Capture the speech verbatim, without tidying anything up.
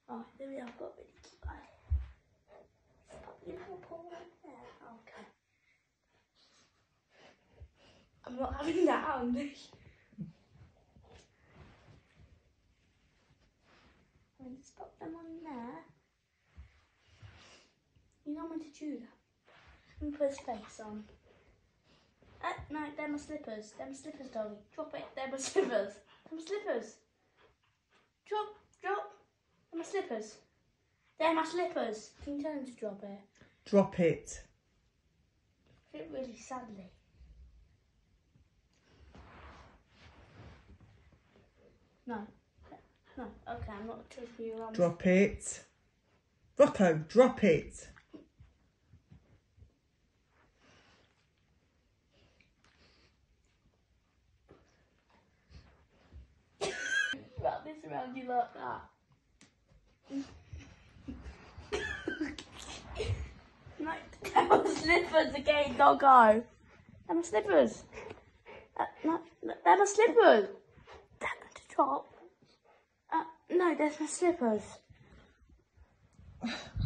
Oh, there we are, I've got a really cute eye. Stop your little paw right there. Okay. I'm not having that on me. I'm just pop them on there. You know when to do that. Let me put his face on. Uh, no, they're my slippers. They're my slippers, Dolly. Drop it. They're my slippers. They're my slippers. Drop, drop. They're my slippers. They're my slippers. Can you tell them to drop it? Drop it. I feel really sadly. No. No. Okay, I'm not trusting you around. Drop it. Rocco, drop it. Wrap this around you like that. No, they're my slippers again, doggo. They're my slippers. Uh, no, they're my slippers. They're going to drop. Uh, no, there's my slippers.